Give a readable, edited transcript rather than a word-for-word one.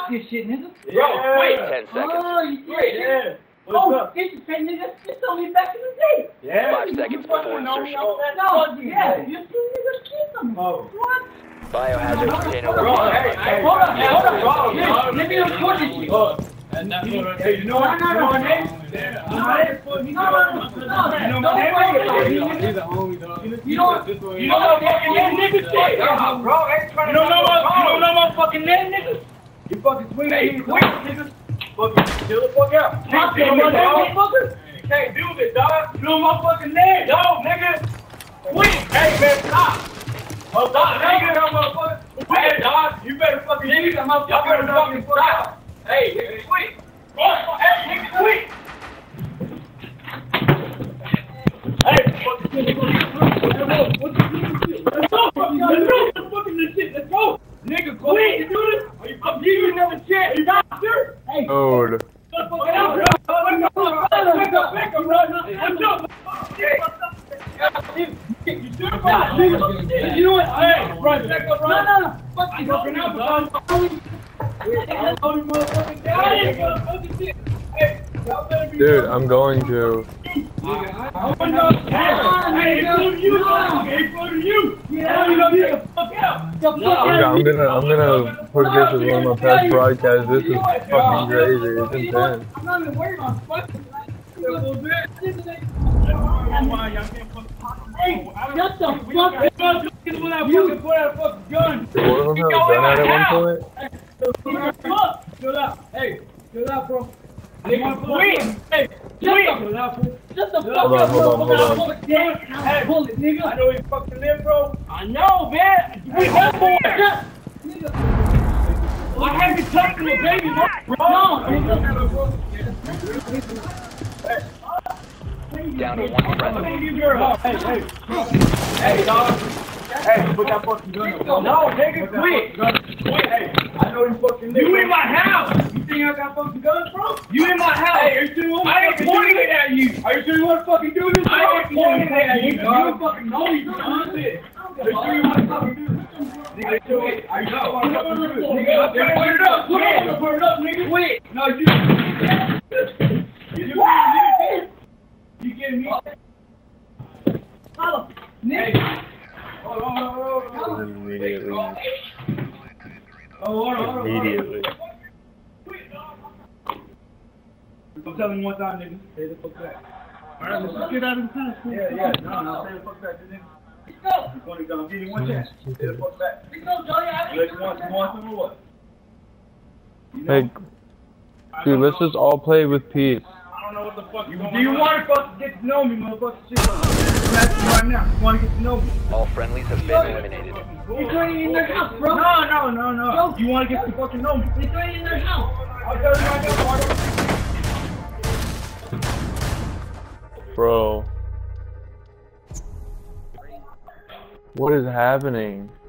this shit, nigga. Yeah. Wait 10 seconds. Oh, you Wait, yeah. this is same nigga. This only back in the day. Yeah. 5 seconds before insertion. No, yeah. You two niggas kiss them. Oh. What? Biohazard container Bro, located. hey, Hold up. Let me record this shit. Hey, you know what? No. You know my name? You know my fucking name, nigga? Shit. Bro, you don't know my fucking name, nigga? You fucking swing at me, quick, nigga. Fucking chill the fuck out. You can't do this, dog. You know my fucking name, dog, nigga. Quick. Hey, man, stop. Oh, stop, nigga, motherfucker. Hey, dog, you better fucking do this. Y'all better fucking stop. Hey, nigga, quick. Hey, nigga, quick. Hey, let's go. Nigga, quick. I'm giving you another chance. You got sure? Hey. Dude. You know what? Hey, right, back up, right? No. Fuck you, Dude, I'm going to. Hey, I'm gonna put this as one of my past broadcasts. This is fucking crazy. It's intense. I'm not even worried about fucking. Hey, shut the fuck up. You put that fucking gun. Did one of them have a gun out at one point? Chill out. Hey, chill out, bro. Nigga, wait. Hey, wait. Shut the fuck Hold up, on. Hey, bullet, nigga. I know you fucking live, bro. I know, man. We homeboys. I can't be talking to a baby, bro. Down to 1 friendly. Hey, dog. Hey, put that fucking gun up. No, nigga, quit. Hey, I know you fucking live. You in my house. You think I got fucking guns, bro? You in my house. Hey, are you sure you want to fucking pointing it at you? Are you sure you want to fucking do this? I ain't pointing it at you, dog. You fucking know you doing this. Are you sure you want to fucking do this? Nigga, do it. Are you sure you want to fucking do this? Nigga, put it up. Put it up, nigga. Quit. No, you. You getting me? Follow. Nigga. Hold on. Immediately. Hold on. Immediately. I'm telling you one time, nigga. Stay the fuck back. Alright, let's just get out of the house. Yeah. No. Stay the fuck back, nigga. Let's go. I'm gonna give you one chance. Stay the fuck back. Let's go, Johnny. You want some or what? Hey, dude, let's just all play with peace. I don't know what the fuck you want. Do you want to fucking get to know me, motherfucker? Shit, I'm asking you right now. You want to get to know me? All friendlies have been eliminated. It's already in their house, bro. No. You want to get to fucking know me? It's already in their house. I'll tell you right now, Bro. What is happening?